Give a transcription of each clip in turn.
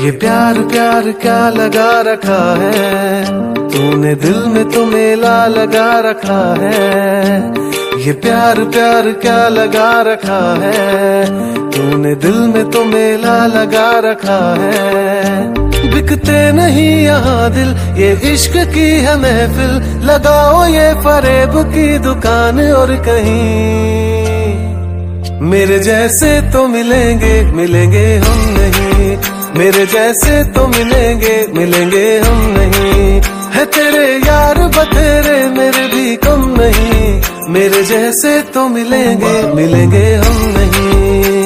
ये प्यार प्यार क्या लगा रखा है, तूने दिल में तो मेला लगा रखा है। ये प्यार प्यार क्या लगा रखा है, तूने दिल में तो मेला लगा रखा है। बिकते नहीं यहाँ दिल, ये इश्क की है महफिल, लगाओ ये फरेब की दुकान और कहीं। मेरे जैसे तो मिलेंगे मिलेंगे हम नहीं, मेरे जैसे तो मिलेंगे मिलेंगे हम नहीं। है तेरे यार बतेरे मेरे भी कम नहीं, मेरे जैसे तो मिलेंगे मिलेंगे हम नहीं।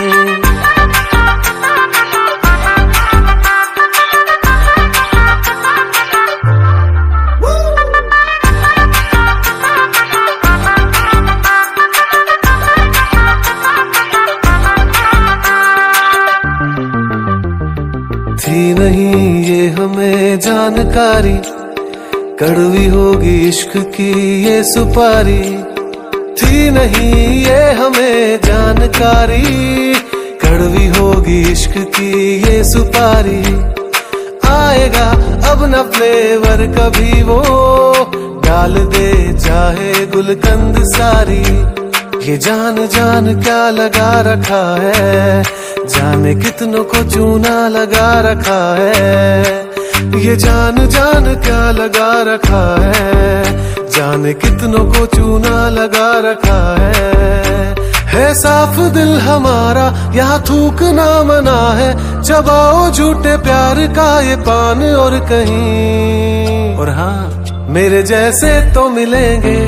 थी नहीं ये हमें जानकारी, कड़वी होगी इश्क की ये सुपारी। थी नहीं ये हमें जानकारी, कड़वी होगी इश्क की ये सुपारी। आएगा अब न फ्लेवर कभी वो, डाल दे चाहे गुलकंद सारी। ये जान जान क्या लगा रखा है, जाने कितनों को चूना लगा रखा है। ये जान जान क्या लगा रखा है, जाने कितनों को चूना लगा रखा है साफ दिल हमारा यहाँ थूक ना मना है, चबाओ झूठे प्यार का ये पान और कहीं। और हाँ मेरे जैसे तो मिलेंगे,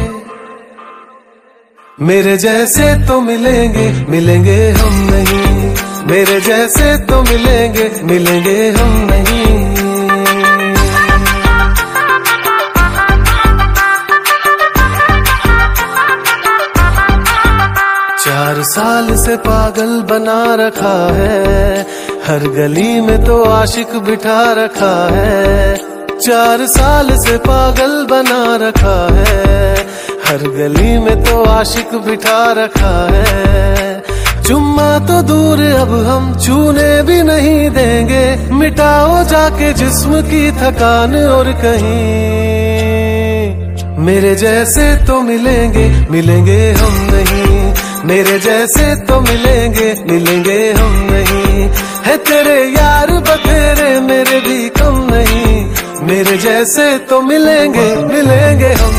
मेरे जैसे तो मिलेंगे मिलेंगे हम नहीं, मेरे जैसे तो मिलेंगे मिलेंगे हम नहीं। 4 साल से पागल बना रखा है, हर गली में तो आशिक बिठा रखा है। 4 साल से पागल बना रखा है, हर गली में तो आशिक बिठा रखा है। चुम्मा तो दूर अब हम छूने भी नहीं देंगे, मिटाओ जाके जिस्म की थकान और कहीं। मेरे जैसे तो मिलेंगे मिलेंगे हम नहीं, मेरे जैसे तो मिलेंगे मिलेंगे हम नहीं। है तेरे यार बतेरे मेरे भी कम नहीं, मेरे जैसे तो मिलेंगे मिलेंगे हम